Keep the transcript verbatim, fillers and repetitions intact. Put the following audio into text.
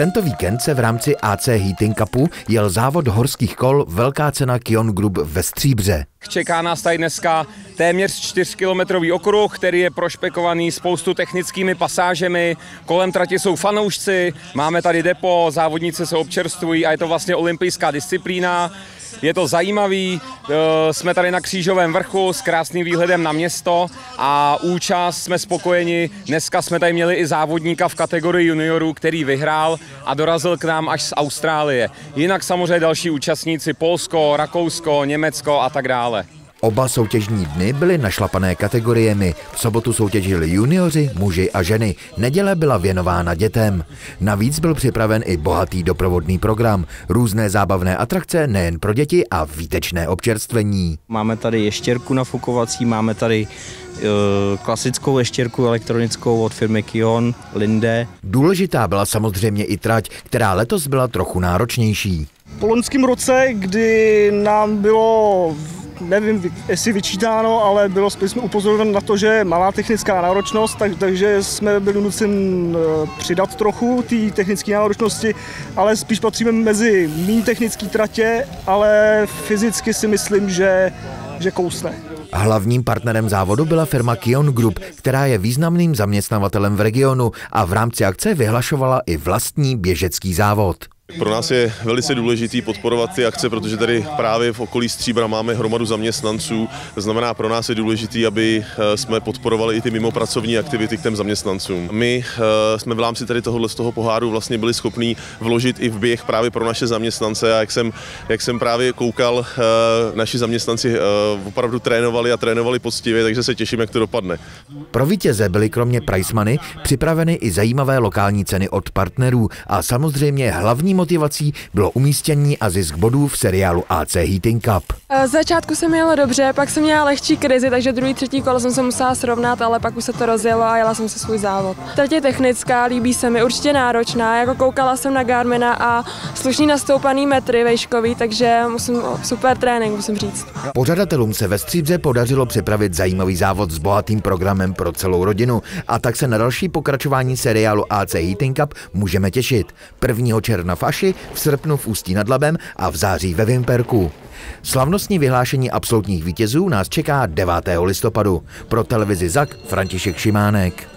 Tento víkend se v rámci A C Heating Cupu jel závod horských kol Velká cena Kion Group ve Stříbře. Čeká nás tady dneska téměř čtyřkilometrový okruh, který je prošpekovaný spoustu technickými pasážemi. Kolem trati jsou fanoušci, máme tady depo, závodníci se občerstvují a je to vlastně olympijská disciplína. Je to zajímavý, jsme tady na Křížovém vrchu s krásným výhledem na město a účast jsme spokojeni. Dneska jsme tady měli i závodníka v kategorii juniorů, který vyhrál a dorazil k nám až z Austrálie. Jinak samozřejmě další účastníci Polsko, Rakousko, Německo a tak dále. Oba soutěžní dny byly našlapané kategoriemi. V sobotu soutěžili junioři, muži a ženy. Neděle byla věnována dětem. Navíc byl připraven i bohatý doprovodný program. Různé zábavné atrakce nejen pro děti a výtečné občerstvení. Máme tady ještěrku nafukovací, máme tady uh, klasickou ještěrku elektronickou od firmy Kion, Linde. Důležitá byla samozřejmě i trať, která letos byla trochu náročnější. Po loňském roce, kdy nám bylo, nevím, jestli vyčítáno, ale bylo jsme upozorněni na to, že je malá technická náročnost, tak, takže jsme byli nuceni přidat trochu té technické náročnosti, ale spíš patříme mezi méně technické tratě, ale fyzicky si myslím, že, že kousne. Hlavním partnerem závodu byla firma Kion Group, která je významným zaměstnavatelem v regionu a v rámci akce vyhlašovala i vlastní běžecký závod. Pro nás je velice důležitý podporovat ty akce, protože tady právě v okolí Stříbra máme hromadu zaměstnanců. To znamená, pro nás je důležitý, aby jsme podporovali i ty mimopracovní aktivity k těm zaměstnancům. My jsme v rámci tady tohohle z toho poháru vlastně byli schopní vložit i v běh právě pro naše zaměstnance a jak jsem, jak jsem právě koukal, naši zaměstnanci opravdu trénovali a trénovali poctivě, takže se těším, jak to dopadne. Pro vítěze byly kromě prize money připraveny i zajímavé lokální ceny od partnerů a samozřejmě hlavní motivací bylo umístění a zisk bodů v seriálu A C Heating Cup. Z začátku se mi jelo dobře, pak jsem měla lehčí krizi, takže druhý, třetí kolo jsem se musela srovnat, ale pak už se to rozjelo a jela jsem si svůj závod. Trať je technická, líbí se mi, určitě náročná, jako koukala jsem na Garmina a slušný nastoupaný metry vejškový, takže musím, super trénink, musím říct. Pořadatelům se ve Stříbře podařilo připravit zajímavý závod s bohatým programem pro celou rodinu a tak se na další pokračování seriálu A C Heating Cup můžeme těšit. prvního června v Aši, v srpnu v Ústí nad Labem a v září ve Vimperku. Slavnostní vyhlášení absolutních vítězů nás čeká devátého listopadu. Pro televizi Zak František Šimánek.